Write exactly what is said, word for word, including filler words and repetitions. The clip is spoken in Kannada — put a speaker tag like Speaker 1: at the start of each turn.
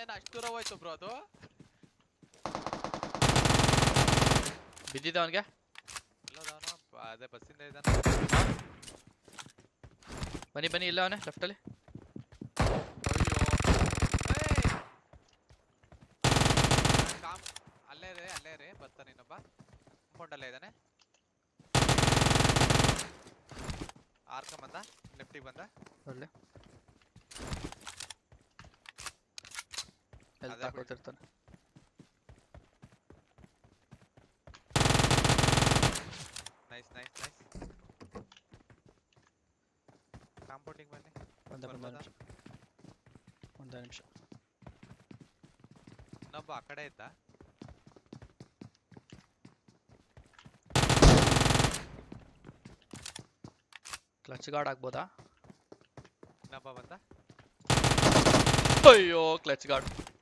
Speaker 1: ಏನ್ ಅಷ್ಟು ದೂರ ಹೋಯ್ತು ಬ್ರೋ ಅದು
Speaker 2: ಬಿದ್ದಿದ್ದ ಅವನಿಗೆ
Speaker 1: ಎಲ್ಲೋದವನು ಅದೇ ಬಸ್ಸಿಂದ ಇದ್ದಾನೆ
Speaker 2: ಬನ್ನಿ ಬನ್ನಿ ಇಲ್ಲ ಅವನೇ ಲೆಫ್ಟಲ್ಲಿ
Speaker 1: ಅಲ್ಲೇ ರೇ ಅಲ್ಲೇ ರೇ ಬರ್ತಾನೆ ಇನ್ನೊಬ್ಬ ಕಾಂಪೌಂಡಲ್ಲೇ ಇದ್ದಾನೆ ಆರ್ಕ ಬಂದ ಲೆಫ್ಟಿಗೆ ಬಂದ
Speaker 2: ಒಳ್ಳೆ ಎಲ್ಲಿ ತಾಕೋತಿರ್ತಾನೆ
Speaker 1: ನೈಸ್ ನೈಸ್ ನೈಸ್ ಕಾಂಪೌಂಡಿಂಗ್ ಬನ್ನಿ
Speaker 2: ಒಂದೇ ಒಂದೇ ನಿಮಿಷ ಒಂದೇ ನಿಮಿಷ
Speaker 1: ಇನ್ನೊಬ್ಬ ಆ ಕಡೆ ಇದ್ದ
Speaker 2: ಕ್ಲಚ್ ಗಾರ್ಡ್ ಆಗ್ಬೋದಾ
Speaker 1: ಇನ್ನೊಬ್ಬ ಬಂದ
Speaker 2: ಅಯ್ಯೋ ಕ್ಲಚ್ ಗಾರ್ಡ್